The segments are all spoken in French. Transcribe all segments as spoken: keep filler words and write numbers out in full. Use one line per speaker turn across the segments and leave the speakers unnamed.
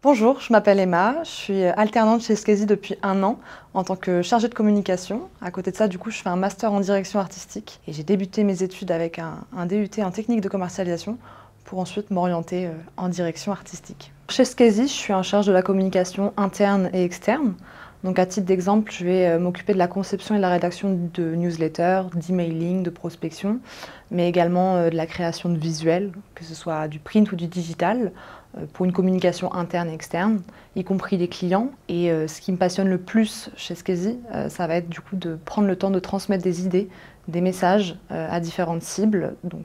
Bonjour, je m'appelle Emma, je suis alternante chez Skesi depuis un an en tant que chargée de communication. À côté de ça, du coup, je fais un master en direction artistique et j'ai débuté mes études avec un, un D U T en technique de commercialisation pour ensuite m'orienter en direction artistique. Chez Skesi, je suis en charge de la communication interne et externe. Donc à titre d'exemple, je vais m'occuper de la conception et de la rédaction de newsletters, d'emailing, de prospection, mais également de la création de visuels, que ce soit du print ou du digital, pour une communication interne et externe, y compris les clients. Et ce qui me passionne le plus chez Skesi, ça va être du coup de prendre le temps de transmettre des idées, des messages à différentes cibles, donc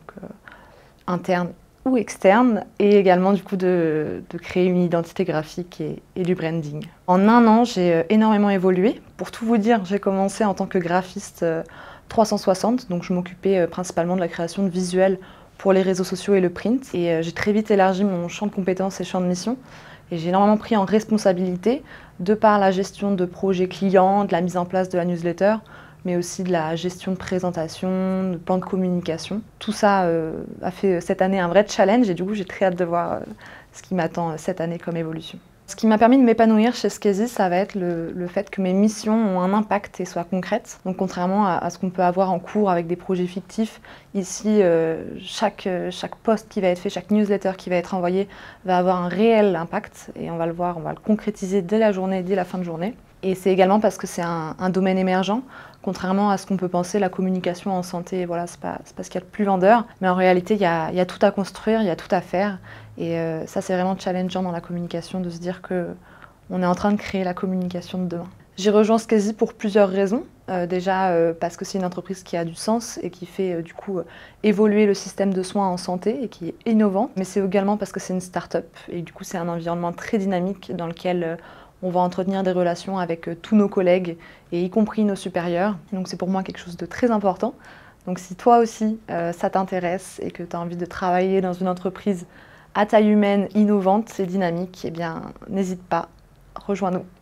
internes ou externe, et également du coup de, de créer une identité graphique et, et du branding. En un an, j'ai énormément évolué. Pour tout vous dire, j'ai commencé en tant que graphiste trois cent soixante, donc je m'occupais principalement de la création de visuels pour les réseaux sociaux et le print. Et j'ai très vite élargi mon champ de compétences et champ de mission. Et j'ai énormément pris en responsabilité de par la gestion de projets clients, de la mise en place de la newsletter, mais aussi de la gestion de présentation, de plan de communication. Tout ça euh, a fait cette année un vrai challenge et du coup j'ai très hâte de voir euh, ce qui m'attend cette année comme évolution. Ce qui m'a permis de m'épanouir chez Skesi, ça va être le, le fait que mes missions ont un impact et soient concrètes. Donc contrairement à, à ce qu'on peut avoir en cours avec des projets fictifs, ici euh, chaque, chaque post qui va être fait, chaque newsletter qui va être envoyé va avoir un réel impact et on va le voir, on va le concrétiser dès la journée, dès la fin de journée. Et c'est également parce que c'est un, un domaine émergent. Contrairement à ce qu'on peut penser, la communication en santé, voilà, c'est pas, c'est pas ce qu'il y a de plus vendeur. Mais en réalité, il y a, il y a tout à construire, il y a tout à faire. Et euh, ça, c'est vraiment challengeant dans la communication de se dire qu'on est en train de créer la communication de demain. J'ai rejoint Skesi pour plusieurs raisons. Euh, déjà euh, parce que c'est une entreprise qui a du sens et qui fait euh, du coup euh, évoluer le système de soins en santé et qui est innovante. Mais c'est également parce que c'est une start-up et du coup c'est un environnement très dynamique dans lequel euh, on va entretenir des relations avec euh, tous nos collègues et y compris nos supérieurs. Donc c'est pour moi quelque chose de très important. Donc si toi aussi euh, ça t'intéresse et que tu as envie de travailler dans une entreprise à taille humaine, innovante et dynamique, eh bien n'hésite pas, rejoins-nous.